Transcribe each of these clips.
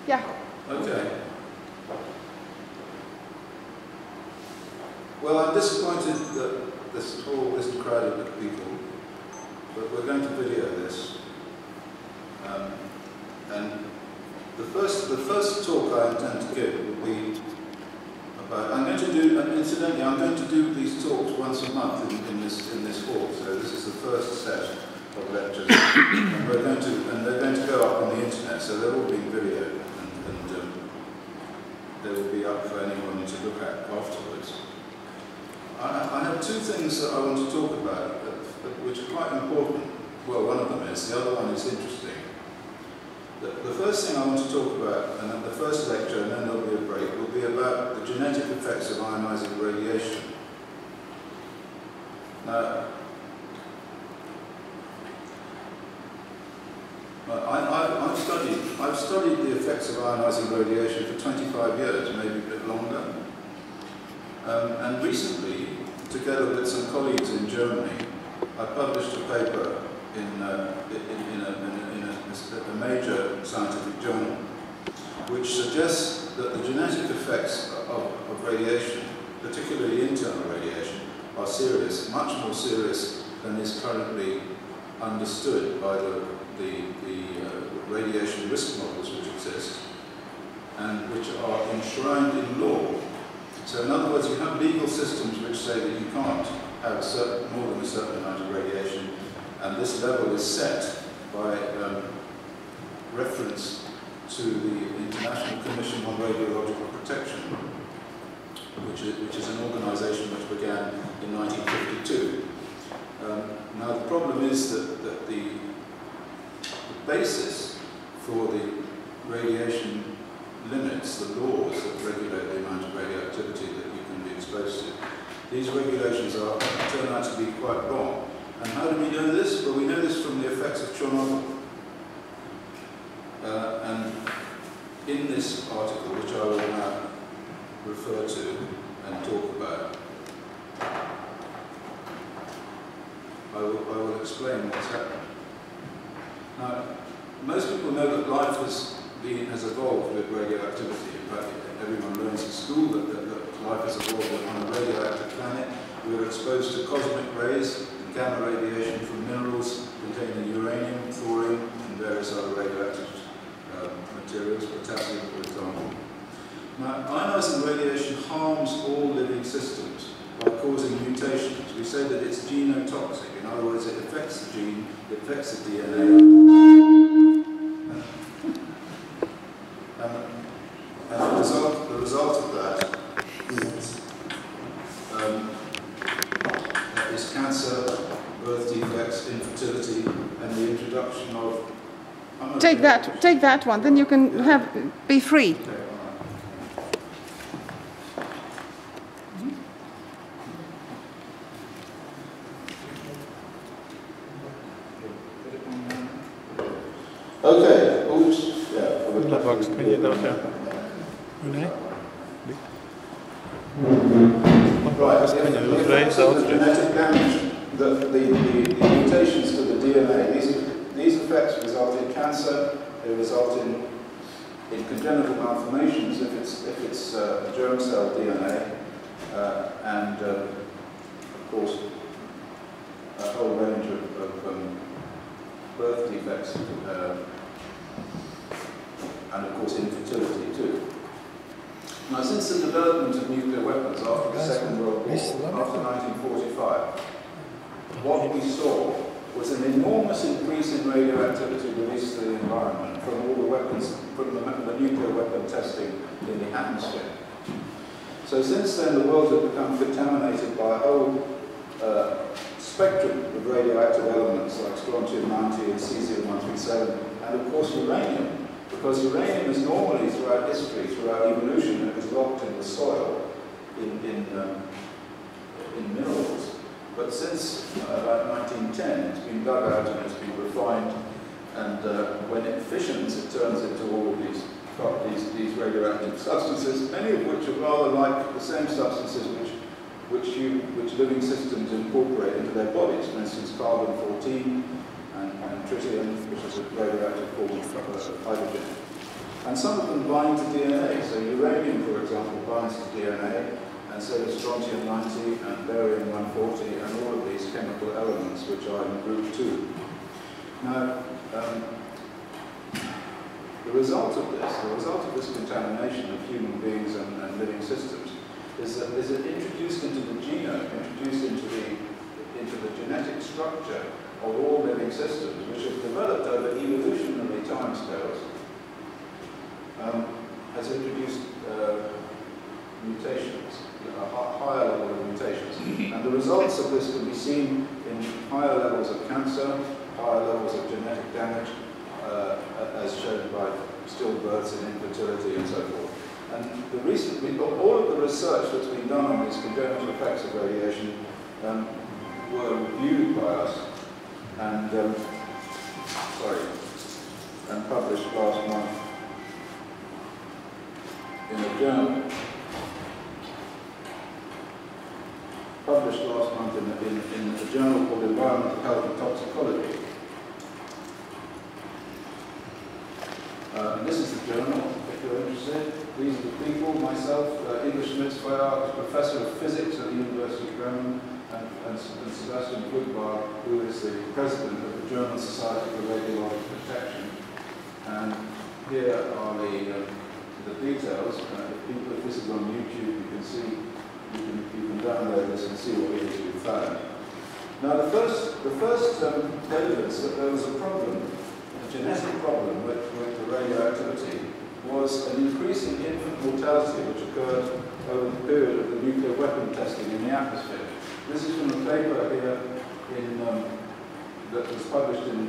Yeah. Okay. Well, I'm disappointed that this hall isn't crowded with people, but we're going to video this. And the first talk I intend to give will be about. I'm going to do, and incidentally, I'm going to do these talks once a month in this hall. So this is the first set of lectures, and they're going to go up on the internet. So they're all being videoed, and they will be up for anyone to look at afterwards. I have two things that I want to talk about, which are quite important. Well, one of them is, the other one is interesting. The first thing I want to talk about, and then the first lecture, and then there'll be a break, will be about the genetic effects of ionizing radiation. Now, I've studied the effects of ionizing radiation for 25 years, maybe a bit longer. And recently, together with some colleagues in Germany, I published a paper in a major scientific journal, which suggests that the genetic effects of radiation, particularly internal radiation, are serious, much more serious than is currently understood by the radiation risk models which exist and which are enshrined in law. So in other words, you have legal systems which say that you can't have more than a certain amount of radiation, and this level is set by reference to the International Commission on Radiological Protection, which is an organisation which began in 1952. Now the problem is that the basis for the radiation limits, the laws that regulate the amount of radioactivity that you can be exposed to, these regulations turn out to be quite wrong. And how do we know this? Well, we know this from the effects of Chernobyl. And in this article, which I will now refer to and talk about, I will explain what's happened. Now, most people know that life has evolved with radioactivity. In fact, everyone learns at school that life has evolved on a radioactive planet. We are exposed to cosmic rays and gamma radiation from minerals containing uranium, thorium, and various other radioactive materials, potassium, for example. Now, ionizing radiation harms all living systems by causing mutations. We say that it's genotoxic. In other words, it affects the gene, it affects the DNA. And the result of that is cancer, birth defects, infertility, and the introduction of... Take that one, then you can be free. Okay, oops, yeah. Box, kan je dat, ja? Nee? Right, the genetic damage, the mutations to the DNA, these effects result in cancer, they result in congenital malformations if it's germ cell DNA, and of course a whole range of birth defects, and of course infertility too. Now, since the development of nuclear weapons after the Second World War, after 1945, what we saw was an enormous increase in radioactivity released to the environment from all the weapons, from the nuclear weapon testing in the atmosphere. So since then, the world has become contaminated by a whole spectrum of radioactive elements like strontium-90 and cesium-137, and of course uranium. Because uranium is normally, throughout history, throughout evolution, it was locked in the soil, in minerals. But since about 1910, it's been dug out and it's been refined, and when it fissions, it turns into all of these radioactive substances, many of which are rather like the same substances which living systems incorporate into their bodies. For instance, carbon-14 and tritium, which is a radioactive form of hydrogen. And some of them bind to DNA. So uranium, for example, binds to DNA, and so does strontium-90 and barium-140, and all of these chemical elements which are in group 2. Now, the result of this contamination of human beings and living systems is that it introduced into the genome, introduced into the genetic structure of all living systems, which have developed over evolutionary timescales, has introduced mutations, a higher level of mutations. And the results of this can be seen in higher levels of cancer, higher levels of genetic damage, as shown by stillbirths and infertility and so forth. And all of the research that's been done on these congenital effects of radiation were reviewed by us and published last month in a journal. Published last month in a journal called Environmental Health and Toxicology. And this is the journal, if you're interested. These are the people, myself, Inga Schmitz-Feuer, Professor of Physics at the University of Bremen, and Sebastian Budbar, who is the President of the German Society for Radiological Protection. And here are the details. If this is on YouTube, you can see, you can download this and see what it is we've found. Now, the first evidence that there was a problem, a genetic problem with the radioactivity, was an increase in infant mortality which occurred over the period of the nuclear weapon testing in the atmosphere. This is from a paper here that was published in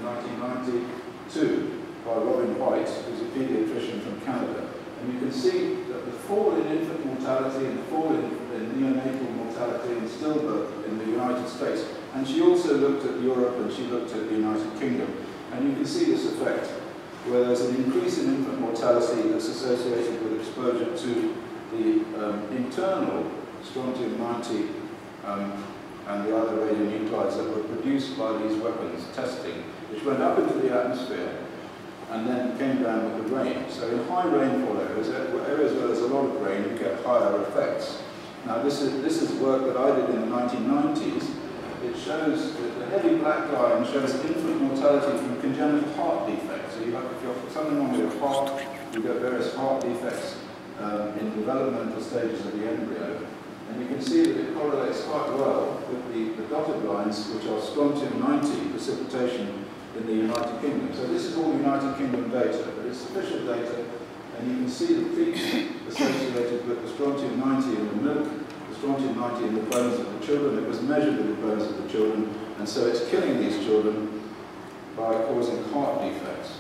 1992 by Robin White, who's a paediatrician from Canada. And you can see that the fall in infant mortality and the fall in neonatal mortality and stillbirth in the United States. And she also looked at Europe and she looked at the United Kingdom. And you can see this effect, where there's an increase in infant mortality that's associated with exposure to the internal strontium-90 and the other radionuclides that were produced by these weapons testing, which went up into the atmosphere and then came down with the rain. So in high rainfall areas where there's a lot of rain, you get higher effects. Now this is work that I did in the 1990s. It shows that the heavy black line shows infant mortality from congenital heart defects. So if you're something wrong with your heart, you get various heart defects in developmental stages of the embryo. And you can see that it correlates quite well with the dotted lines, which are strontium-90 precipitation in the United Kingdom. So this is all United Kingdom data, but it's official data, and you can see the peaks associated with the strontium-90 in the milk, the strontium-90 in the bones of the children. It was measured in the bones of the children, and so it's killing these children by causing heart defects.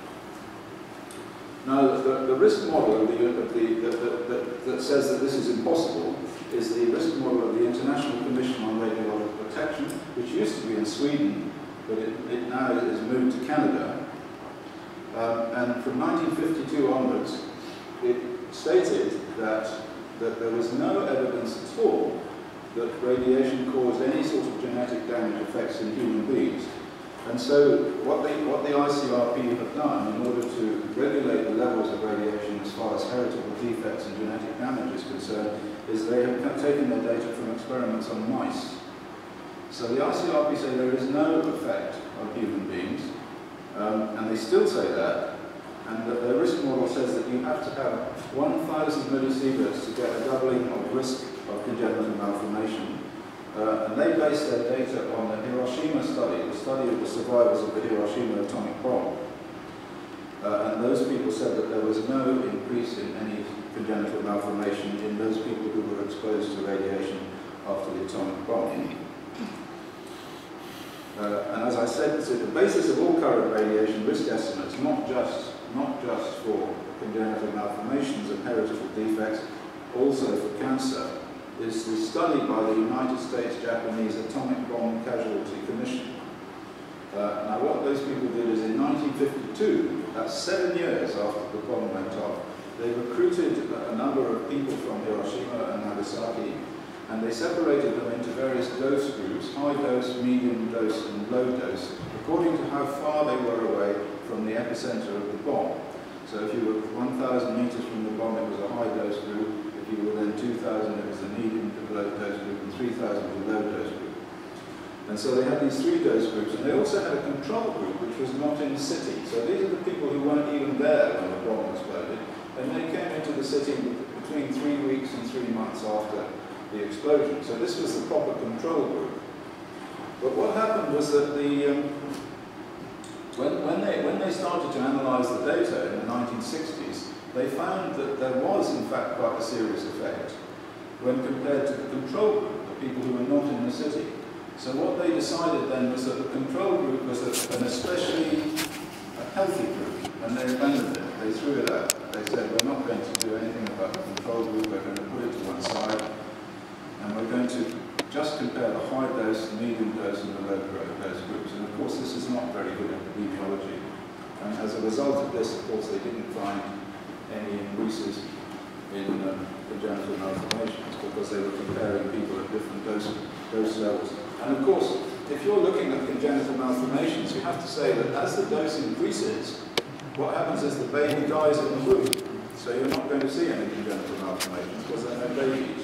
Now, the risk model that says that this is impossible is the risk model of the International Commission on Radiological Protection, which used to be in Sweden, but it now is moved to Canada. And from 1952 onwards, it stated that there was no evidence at all that radiation caused any sort of genetic damage effects in human beings. And so what the ICRP have done in order to regulate the levels of radiation as far as heritable defects and genetic damage is concerned is they have taken their data from experiments on mice. So the ICRP say there is no effect on human beings, and they still say that, and that their risk model says that you have to have 1,000 millisieverts to get a doubling of risk of congenital malformation. And they base their data on the Hiroshima study, the study of the survivors of the Hiroshima atomic bomb. And those people said that there was no increase in any congenital malformation in those people who were exposed to radiation after the atomic bomb. And as I said, it's the basis of all current radiation risk estimates, not just for congenital malformations and heritable defects, also for cancer, is the study by the United States-Japanese Atomic Bomb Casualty Commission. Now what those people did is in 1952, that's 7 years after the bomb went off, they recruited a number of people from Hiroshima and Nagasaki, and they separated them into various dose groups, high dose, medium dose, and low dose, according to how far they were away from the epicenter of the bomb. So if you were 1,000 meters from the bomb, it was a high dose group. If you were then 2,000, it was a medium to low dose group, and 3,000 was a low dose group. And so they had these 3 dose groups, and they also had a control group which was not in the city. So these are the people who weren't even there when the bomb exploded, and they came into the city between 3 weeks and 3 months after the explosion. So this was the proper control group. But what happened was that when they started to analyse the data in the 1960s, they found that there was in fact quite a serious effect when compared to the control group, the people who were not in the city. So what they decided then was that the control group was an especially healthy group, and they abandoned it. They threw it out. They said, we're not going to do anything about the control group, we're going to put it to one side, and we're going to just compare the high dose, the medium dose, and the low dose groups. And of course, this is not very good epidemiology. And as a result of this, of course, they didn't find any increases in congenital malformations because they were comparing people at different dose levels. And of course, if you're looking at congenital malformations, you have to say that as the dose increases, what happens is the baby dies in the womb. So you're not going to see any congenital malformations because there are no babies.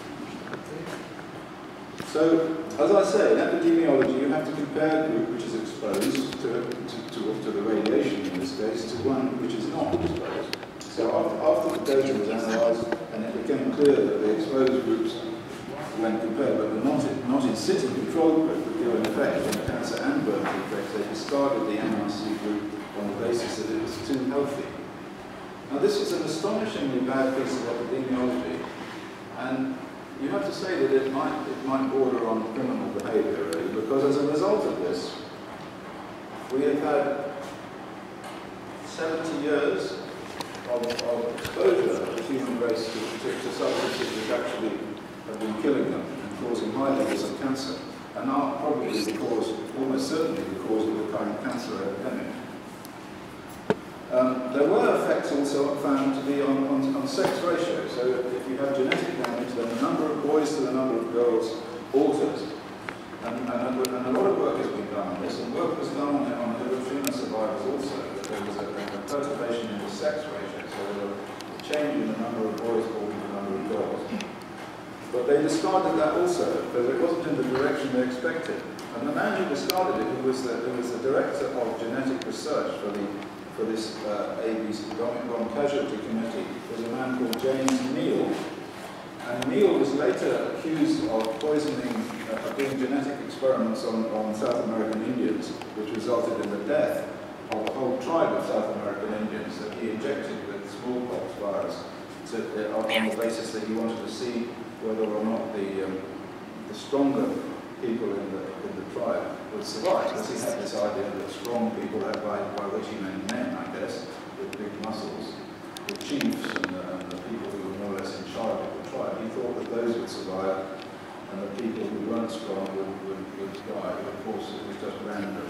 So, as I say, in epidemiology, you have to compare a group which is exposed to the radiation, in this case, to one which is not exposed. So after the data was analysed, and it became clear that the exposed groups, when compared, but the not in situ control group would give an effect on cancer and birth defects, they discarded the MRC group on the basis that it was too healthy. Now this is an astonishingly bad piece of epidemiology, and you have to say that it might border on criminal behaviour, really, because as a result of this, we have had 70 years of exposure of the human race to substances which actually have been killing them and causing high levels of cancer, and are probably the cause, almost certainly the cause of the current cancer epidemic. There were effects also found to be on sex ratio. So if you have genetic damage, then the number of boys to the number of girls alters. And a lot of work has been done on this, and work was done on Hiroshima survivors also, that there was a perturbation in the sex ratio, so there was a change in the number of boys born to the number of girls. But they discarded that also, because it wasn't in the direction they expected. And the man who discarded it, who was the director of genetic research for this AB's Atomic Bomb Casualty Committee, was a man called James Neal. And Neal was later accused of poisoning, doing genetic experiments on South American Indians, which resulted in the death of a whole tribe of South American Indians that he injected with smallpox virus on the basis that he wanted to see whether or not the stronger people in the tribe would survive, because he had this idea that strong people, by which he meant men, I guess, with big muscles, the chiefs and the people who were more or less in charge of the tribe, he thought that those would survive and the people who weren't strong would die. But of course, it was just random.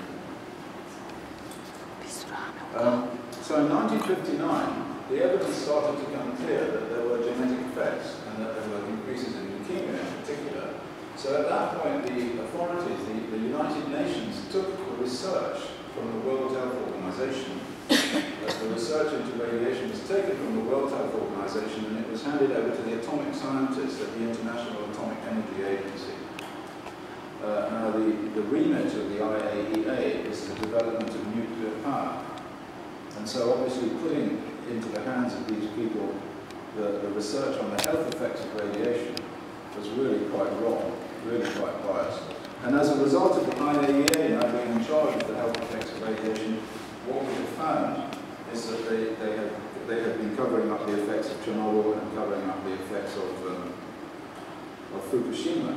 So in 1959, the evidence started to become clear that there were genetic effects and that there were increases in leukemia in particular. So at that point, the authorities, the United Nations, took the research from the World Health Organization. The research into radiation was taken from the World Health Organization and it was handed over to the atomic scientists at the International Atomic Energy Agency. Now, the remit of the IAEA is the development of nuclear power. And so obviously putting into the hands of these people the research on the health effects of radiation was really quite wrong, really quite biased. And as a result of the IAEA now being in charge of the health effects of radiation, what we have found is that they have been covering up the effects of Chernobyl and covering up the effects of Fukushima.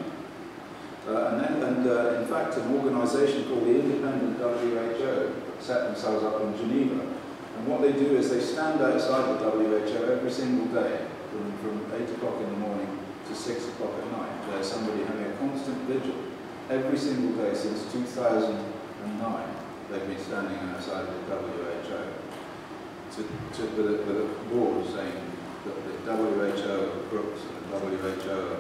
In fact, an organization called the Independent WHO set themselves up in Geneva. And what they do is they stand outside the WHO every single day, from 8 o'clock in the morning to 6 o'clock at night. There's somebody having a constant vigil every single day since 2009. They've been standing outside the WHO with a board saying that the WHO crooks and the WHO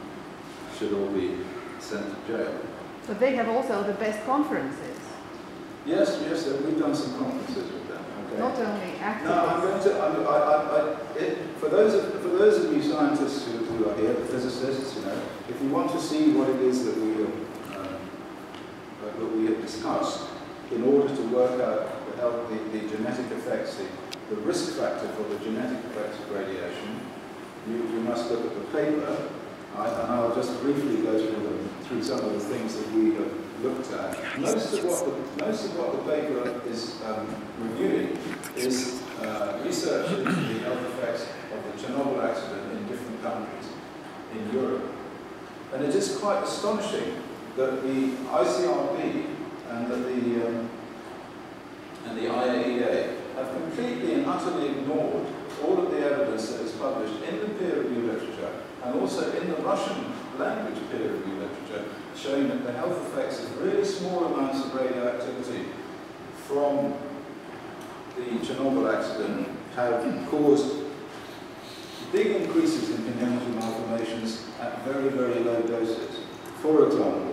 should all be sent to jail. But they have also the best conferences. Yes, we've done some conferences with them. Okay. Not only activists. No, I'm going to. For those of you scientists who are here, the physicists, you know, if you want to see what it is that we have discussed in order to work out the genetic effects, the risk factor for the genetic effects of radiation, you must look at the paper. And I'll just briefly go through some of the things that we have looked at. Most of what the paper is reviewing is research into the health effects of the Chernobyl accident in different countries in Europe. And it is quite astonishing that the ICRP and the IAEA have completely and utterly ignored all of the evidence that is published in the peer-reviewed literature and also in the Russian language peer-reviewed literature, showing that the health effects of really small amounts of radioactivity from the Chernobyl accident have caused big increases in congenital malformations at very, very low doses. For example,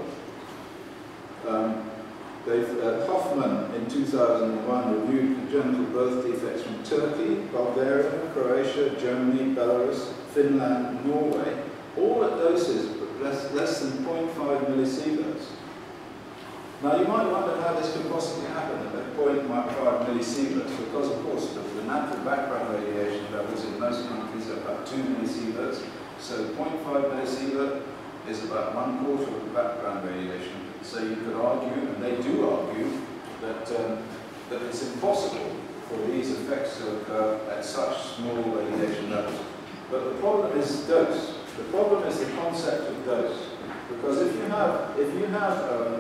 Hoffman in 2001 reviewed congenital birth defects from Turkey, Bulgaria, Croatia, Germany, Belarus, Finland, Norway, all at doses of less than 0.5 millisieverts. Now you might wonder how this could possibly happen at 0.5 millisieverts, because of course the natural background radiation levels in most countries are about 2 millisieverts, so 0.5 millisievert is about 1/4 of the background radiation. So you could argue, and they do argue, that it's impossible for these effects to occur at such small radiation levels. But the problem is dose. The problem is the concept of dose. Because if you have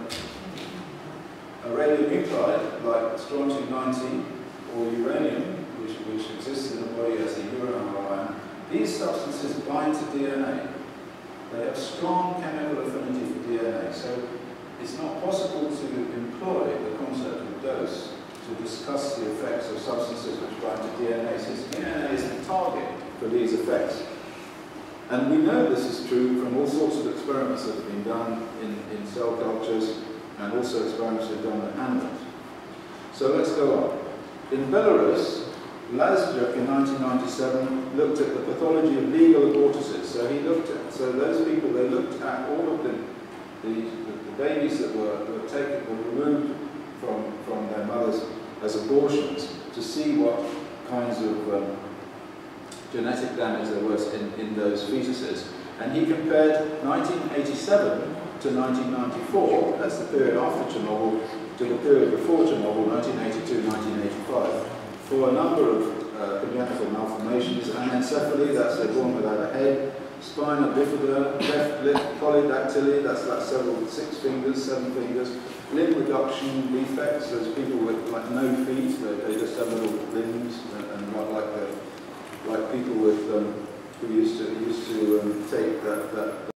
a radionuclide like strontium-90 or uranium, which exists in the body as a uranyl ion, these substances bind to DNA. They have strong chemical affinity for DNA. So it's not possible to employ the concept of dose to discuss the effects of substances which bind to DNA, since DNA is the target for these effects. And we know this is true from all sorts of experiments that have been done in cell cultures and also experiments that are done with animals. So let's go on. In Belarus, Lazaruk in 1997 looked at the pathology of legal abortuses. So those people, they looked at all of the babies that were removed from their mothers as abortions to see what kinds of genetic damage there was in those fetuses. And he compared 1987 to 1994, that's the period after Chernobyl, to the period before Chernobyl, 1982-1985, for a number of congenital malformations, anencephaly, that's they're born without a head, spina bifida, cleft lip, polydactyly, that's like 6 fingers, 7 fingers, limb reduction defects, there's people with like no feet, they just have little limbs, and not like people with who used to take that